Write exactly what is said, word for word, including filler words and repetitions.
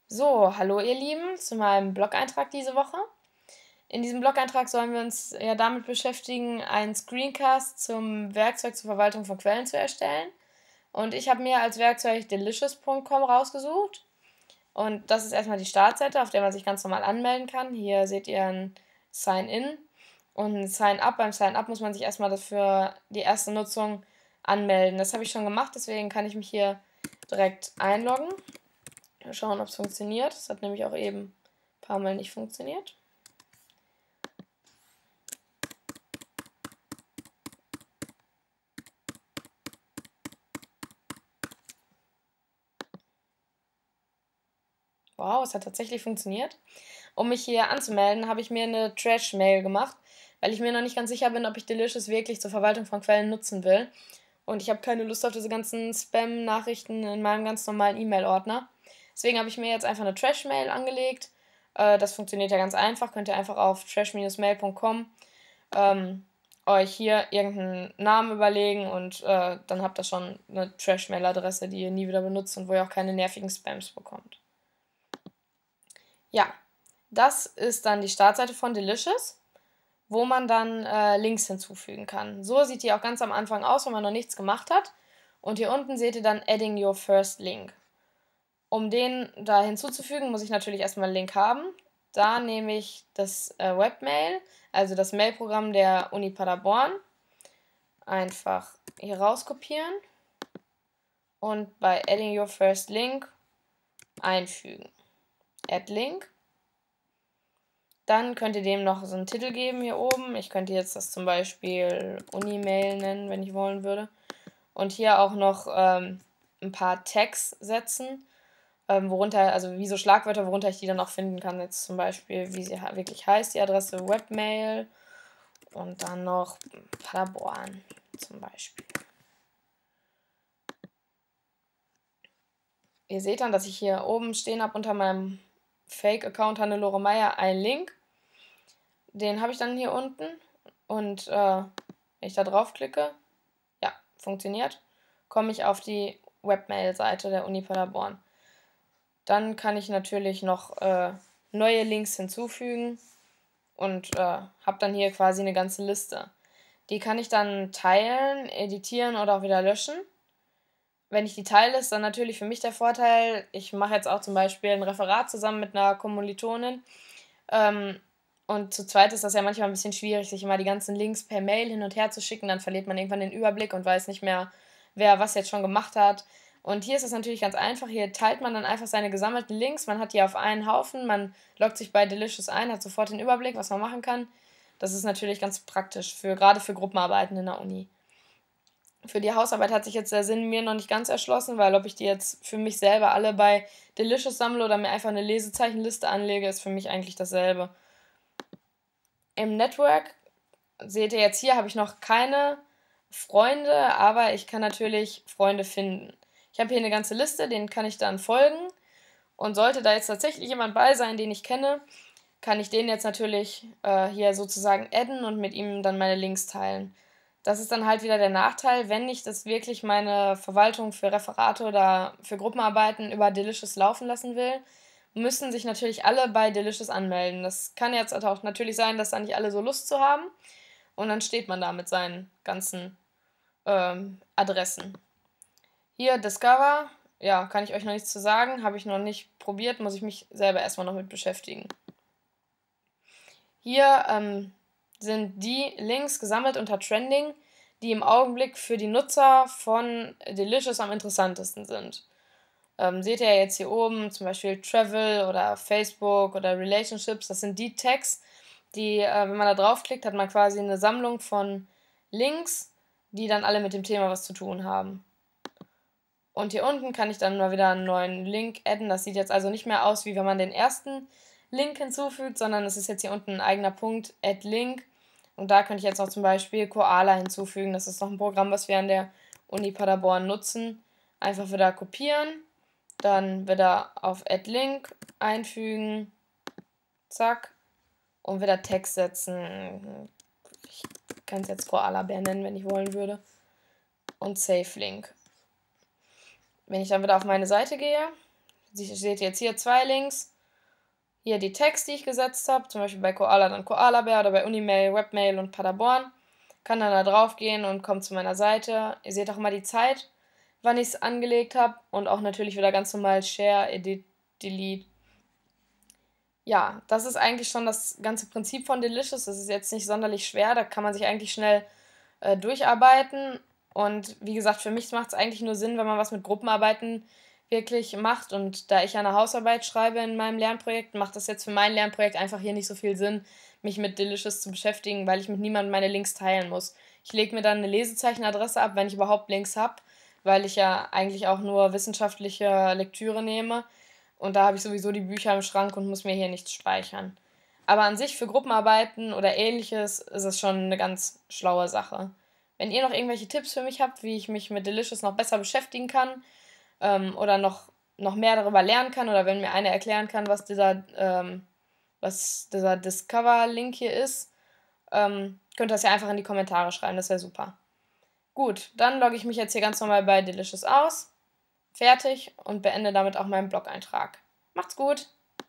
So, hallo ihr Lieben zu meinem Blog-Eintrag diese Woche. In diesem Blog-Eintrag sollen wir uns ja damit beschäftigen, einen Screencast zum Werkzeug zur Verwaltung von Quellen zu erstellen. Und ich habe mir als Werkzeug delicious Punkt com rausgesucht. Und das ist erstmal die Startseite, auf der man sich ganz normal anmelden kann. Hier seht ihr ein Sign-In und ein Sign-Up. Beim Sign-Up muss man sich erstmal dafür die erste Nutzung anmelden. Das habe ich schon gemacht, deswegen kann ich mich hier direkt einloggen. Mal schauen, ob es funktioniert. Es hat nämlich auch eben ein paar Mal nicht funktioniert. Wow, es hat tatsächlich funktioniert. Um mich hier anzumelden, habe ich mir eine Trash-Mail gemacht, weil ich mir noch nicht ganz sicher bin, ob ich Delicious wirklich zur Verwaltung von Quellen nutzen will. Und ich habe keine Lust auf diese ganzen Spam-Nachrichten in meinem ganz normalen E-Mail-Ordner. Deswegen habe ich mir jetzt einfach eine Trash-Mail angelegt. Äh, das funktioniert ja ganz einfach. Könnt ihr einfach auf trash mail punkt com ähm, euch hier irgendeinen Namen überlegen und äh, dann habt ihr schon eine Trash-Mail-Adresse, die ihr nie wieder benutzt und wo ihr auch keine nervigen Spams bekommt. Ja, das ist dann die Startseite von Delicious, wo man dann äh, Links hinzufügen kann. So sieht die auch ganz am Anfang aus, wenn man noch nichts gemacht hat. Und hier unten seht ihr dann Adding Your First Link. Um den da hinzuzufügen, muss ich natürlich erstmal einen Link haben. Da nehme ich das äh, Webmail, also das Mailprogramm der Uni Paderborn. Einfach hier rauskopieren und bei Adding Your First Link einfügen. Add Link. Dann könnt ihr dem noch so einen Titel geben hier oben. Ich könnte jetzt das zum Beispiel Unimail nennen, wenn ich wollen würde. Und hier auch noch ähm, ein paar Tags setzen, ähm, worunter, also wie so Schlagwörter, worunter ich die dann auch finden kann. Jetzt zum Beispiel, wie sie wirklich heißt, die Adresse Webmail und dann noch Paderborn zum Beispiel. Ihr seht dann, dass ich hier oben stehen habe unter meinem Fake-Account Hannelore Meier einen Link. Den habe ich dann hier unten und äh, wenn ich da draufklicke, ja, funktioniert, komme ich auf die Webmail-Seite der Uni Paderborn. Dann kann ich natürlich noch äh, neue Links hinzufügen und äh, habe dann hier quasi eine ganze Liste. Die kann ich dann teilen, editieren oder auch wieder löschen. Wenn ich die teile, ist dann natürlich für mich der Vorteil, ich mache jetzt auch zum Beispiel ein Referat zusammen mit einer Kommilitonin. Ähm, und zu zweit ist das ja manchmal ein bisschen schwierig, sich immer die ganzen Links per Mail hin und her zu schicken. Dann verliert man irgendwann den Überblick und weiß nicht mehr, wer was jetzt schon gemacht hat. Und hier ist es natürlich ganz einfach. Hier teilt man dann einfach seine gesammelten Links. Man hat die auf einen Haufen. Man loggt sich bei Delicious ein, hat sofort den Überblick, was man machen kann. Das ist natürlich ganz praktisch, für, gerade für Gruppenarbeiten in der Uni. Für die Hausarbeit hat sich jetzt der Sinn mir noch nicht ganz erschlossen, weil ob ich die jetzt für mich selber alle bei Delicious sammle oder mir einfach eine Lesezeichenliste anlege, ist für mich eigentlich dasselbe. Im Network seht ihr jetzt hier, habe ich noch keine Freunde, aber ich kann natürlich Freunde finden. Ich habe hier eine ganze Liste, denen kann ich dann folgen. Und sollte da jetzt tatsächlich jemand bei sein, den ich kenne, kann ich den jetzt natürlich äh, hier sozusagen adden und mit ihm dann meine Links teilen. Das ist dann halt wieder der Nachteil, wenn ich das wirklich meine Verwaltung für Referate oder für Gruppenarbeiten über Delicious laufen lassen will, müssen sich natürlich alle bei Delicious anmelden. Das kann jetzt auch natürlich sein, dass da nicht alle so Lust zu haben und dann steht man da mit seinen ganzen ähm, Adressen. Hier Discover, ja, kann ich euch noch nichts zu sagen, habe ich noch nicht probiert, muss ich mich selber erstmal noch mit beschäftigen. Hier ähm, sind die Links gesammelt unter Trending, die im Augenblick für die Nutzer von Delicious am interessantesten sind. Ähm, seht ihr jetzt hier oben zum Beispiel Travel oder Facebook oder Relationships, das sind die Tags, die, äh, wenn man da draufklickt, hat man quasi eine Sammlung von Links, die dann alle mit dem Thema was zu tun haben. Und hier unten kann ich dann mal wieder einen neuen Link adden. Das sieht jetzt also nicht mehr aus, wie wenn man den ersten Link hinzufügt, sondern es ist jetzt hier unten ein eigener Punkt, Add Link. Und da könnte ich jetzt noch zum Beispiel Koala hinzufügen. Das ist noch ein Programm, was wir an der Uni Paderborn nutzen. Einfach wieder kopieren, dann wieder auf Add Link einfügen, zack, und wieder Text setzen. Ich kann es jetzt Koala Bär nennen, wenn ich wollen würde. Und Save Link. Wenn ich dann wieder auf meine Seite gehe, Sie seht jetzt hier zwei Links. Hier die Tags, die ich gesetzt habe, zum Beispiel bei Koala dann Koalabär oder bei Unimail, Webmail und Paderborn. Kann dann da drauf gehen und kommt zu meiner Seite. Ihr seht auch mal die Zeit, wann ich es angelegt habe und auch natürlich wieder ganz normal Share, Edit, Delete. Ja, das ist eigentlich schon das ganze Prinzip von Delicious. Das ist jetzt nicht sonderlich schwer, da kann man sich eigentlich schnell äh, durcharbeiten. Und wie gesagt, für mich macht es eigentlich nur Sinn, wenn man was mit Gruppenarbeiten wirklich macht. Und da ich ja eine Hausarbeit schreibe in meinem Lernprojekt, macht das jetzt für mein Lernprojekt einfach hier nicht so viel Sinn, mich mit Delicious zu beschäftigen, weil ich mit niemandem meine Links teilen muss. Ich lege mir dann eine Lesezeichenadresse ab, wenn ich überhaupt Links habe, weil ich ja eigentlich auch nur wissenschaftliche Lektüre nehme. Und da habe ich sowieso die Bücher im Schrank und muss mir hier nichts speichern. Aber an sich für Gruppenarbeiten oder ähnliches ist es schon eine ganz schlaue Sache. Wenn ihr noch irgendwelche Tipps für mich habt, wie ich mich mit Delicious noch besser beschäftigen kann ähm, oder noch, noch mehr darüber lernen kann oder wenn mir einer erklären kann, was dieser, ähm, was dieser Discover-Link hier ist, ähm, könnt ihr das ja einfach in die Kommentare schreiben, das wäre super. Gut, dann logge ich mich jetzt hier ganz normal bei Delicious aus, fertig und beende damit auch meinen Blog-Eintrag. Macht's gut!